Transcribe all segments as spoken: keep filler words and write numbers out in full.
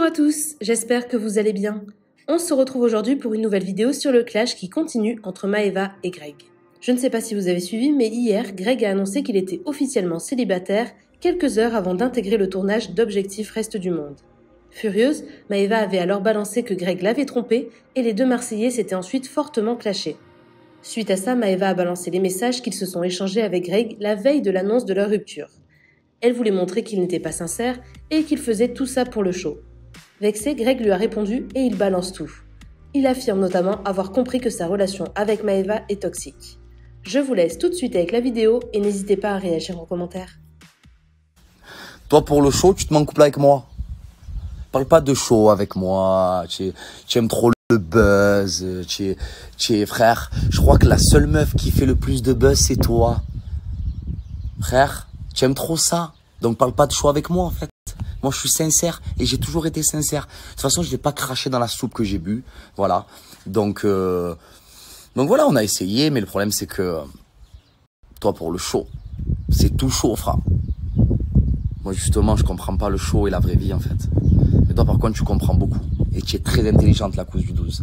à tous, j'espère que vous allez bien. On se retrouve aujourd'hui pour une nouvelle vidéo sur le clash qui continue entre Maeva et Greg. Je ne sais pas si vous avez suivi, mais hier, Greg a annoncé qu'il était officiellement célibataire quelques heures avant d'intégrer le tournage d'Objectif Reste du Monde. Furieuse, Maeva avait alors balancé que Greg l'avait trompé et les deux Marseillais s'étaient ensuite fortement clashés. Suite à ça, Maeva a balancé les messages qu'ils se sont échangés avec Greg la veille de l'annonce de leur rupture. Elle voulait montrer qu'il n'était pas sincère et qu'il faisait tout ça pour le show. Vexé, Greg lui a répondu et il balance tout. Il affirme notamment avoir compris que sa relation avec Maeva est toxique. Je vous laisse tout de suite avec la vidéo et n'hésitez pas à réagir en commentaire. Toi, pour le show, tu te mets en couple avec moi. Parle pas de show avec moi. Tu, tu aimes trop le buzz. Tu, tu, frère, je crois que la seule meuf qui fait le plus de buzz, c'est toi. Frère, tu aimes trop ça. Donc, parle pas de show avec moi, en fait. Moi, je suis sincère et j'ai toujours été sincère. De toute façon, je vais pas cracher dans la soupe que j'ai bu. Voilà. Donc, euh, donc voilà, on a essayé, mais le problème, c'est que toi, pour le show, c'est tout chaud, frère. Moi, justement, je comprends pas le show et la vraie vie, en fait. Mais toi, par contre, tu comprends beaucoup. Et tu es très intelligente, la cause du douze.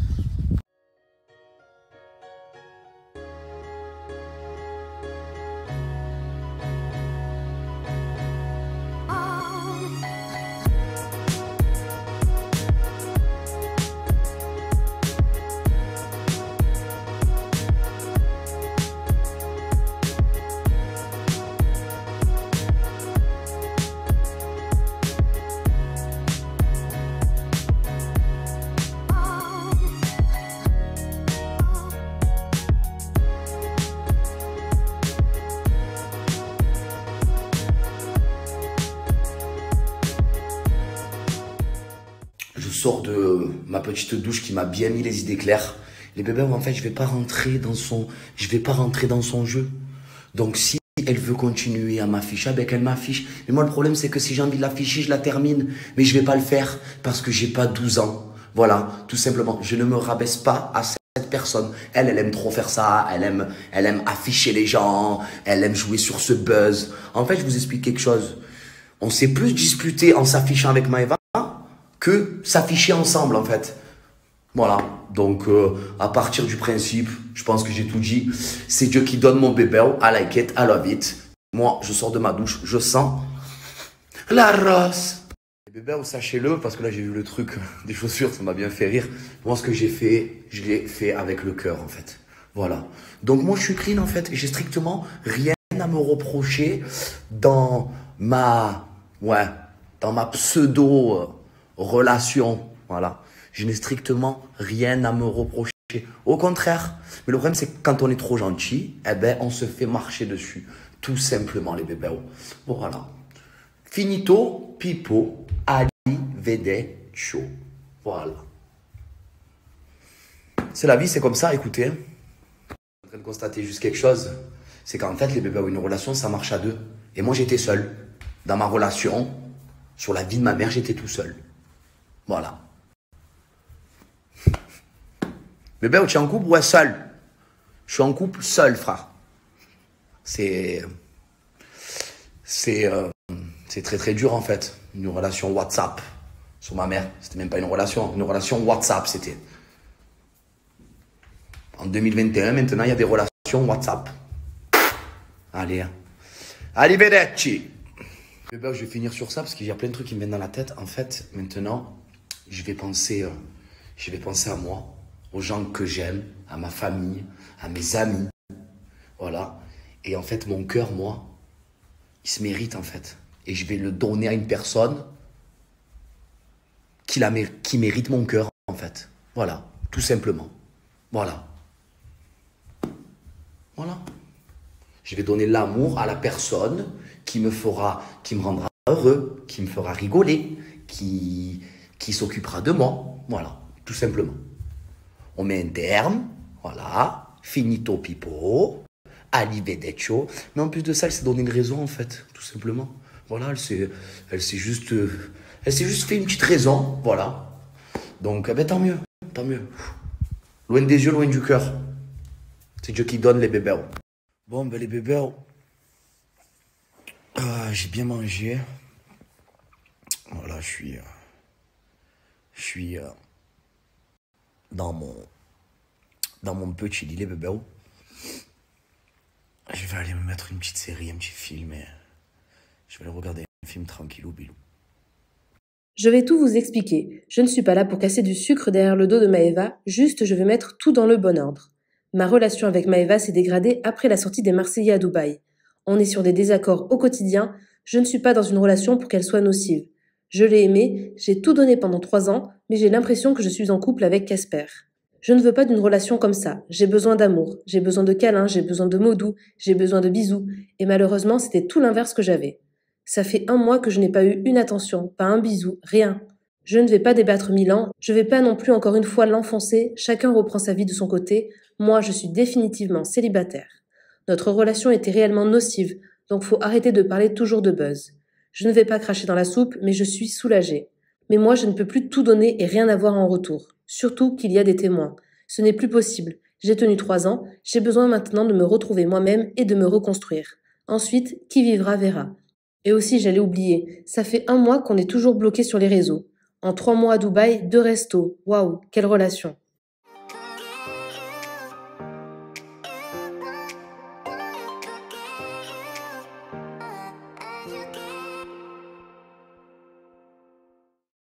Je sors de ma petite douche qui m'a bien mis les idées claires. Les bébés, en fait, je vais pas rentrer dans son, je vais pas rentrer dans son jeu. Donc, si elle veut continuer à m'afficher, ben qu'elle m'affiche. Mais moi, le problème, c'est que si j'ai envie de l'afficher, je la termine. Mais je vais pas le faire parce que j'ai pas douze ans. Voilà, tout simplement. Je ne me rabaisse pas à cette personne. Elle, elle aime trop faire ça. Elle aime, elle aime afficher les gens. Elle aime jouer sur ce buzz. En fait, je vous explique quelque chose. On s'est plus disputé en s'affichant avec Maeva que s'afficher ensemble, en fait. Voilà. Donc, euh, à partir du principe, je pense que j'ai tout dit. C'est Dieu qui donne mon bébé. I like it, I love it. Moi, je sors de ma douche, je sens la rose. Les bébés, sachez-le, parce que là, j'ai vu le truc des chaussures, ça m'a bien fait rire. Moi, ce que j'ai fait, je l'ai fait avec le cœur, en fait. Voilà. Donc, moi, je suis clean, en fait. J'ai strictement rien à me reprocher dans ma, ouais, dans ma pseudo euh, relation, voilà. Je n'ai strictement rien à me reprocher. Au contraire. Mais le problème, c'est que quand on est trop gentil, eh ben, on se fait marcher dessus. Tout simplement, les bébés. Bon, voilà. Finito, pipo, arrivederci. Voilà. C'est la vie, c'est comme ça, écoutez. Je suis en train de constater juste quelque chose. C'est qu'en fait, les bébés ont une relation, ça marche à deux. Et moi, j'étais seul. Dans ma relation, sur la vie de ma mère, j'étais tout seul. Voilà. Bébé, tu es en couple? Ouais, seul. Je suis en couple seul, frère. C'est... C'est... Euh, c'est très très dur, en fait. Une relation WhatsApp sur ma mère. C'était même pas une relation. Une relation WhatsApp, c'était. En deux mille vingt et un, maintenant, il y a des relations WhatsApp. Allez. Arrivederci. Bébé, je vais finir sur ça parce qu'il y a plein de trucs qui me viennent dans la tête. En fait, maintenant... Je vais penser, euh, je vais penser à moi, aux gens que j'aime, à ma famille, à mes amis, voilà. Et en fait, mon cœur, moi, il se mérite en fait. Et je vais le donner à une personne qui, la, qui mérite mon cœur en fait. Voilà, tout simplement. Voilà. Voilà. Je vais donner l'amour à la personne qui me fera, qui me rendra heureux, qui me fera rigoler, qui... qui s'occupera de moi, voilà, tout simplement. On met un terme, voilà, finito pipo, arrivederci. Mais en plus de ça, elle s'est donné une raison, en fait, tout simplement. Voilà, elle s'est, elle s'est juste, elle s'est juste fait une petite raison, voilà. Donc, eh ben, tant mieux, tant mieux. Loin des yeux, loin du cœur. C'est Dieu qui donne les bébés. Bon, ben les bébés, ah, j'ai bien mangé. Voilà, je suis... Je suis euh, dans mon dans mon petit lit, les bébés. Je vais aller me mettre une petite série, un petit film et je vais aller regarder un film tranquillou bilou. Je vais tout vous expliquer. Je ne suis pas là pour casser du sucre derrière le dos de Maëva, juste je vais mettre tout dans le bon ordre. Ma relation avec Maëva s'est dégradée après la sortie des Marseillais à Dubaï. On est sur des désaccords au quotidien, je ne suis pas dans une relation pour qu'elle soit nocive. Je l'ai aimée, j'ai tout donné pendant trois ans, mais j'ai l'impression que je suis en couple avec Casper. Je ne veux pas d'une relation comme ça, j'ai besoin d'amour, j'ai besoin de câlins, j'ai besoin de mots doux, j'ai besoin de bisous, et malheureusement c'était tout l'inverse que j'avais. Ça fait un mois que je n'ai pas eu une attention, pas un bisou, rien. Je ne vais pas débattre mille ans, je vais pas non plus encore une fois l'enfoncer, chacun reprend sa vie de son côté, moi je suis définitivement célibataire. Notre relation était réellement nocive, donc faut arrêter de parler toujours de buzz. Je ne vais pas cracher dans la soupe, mais je suis soulagée. Mais moi je ne peux plus tout donner et rien avoir en retour. Surtout qu'il y a des témoins. Ce n'est plus possible. J'ai tenu trois ans, j'ai besoin maintenant de me retrouver moi-même et de me reconstruire. Ensuite, qui vivra verra. Et aussi, j'allais oublier, ça fait un mois qu'on est toujours bloqué sur les réseaux. En trois mois à Dubaï, deux restos. Waouh, quelle relation.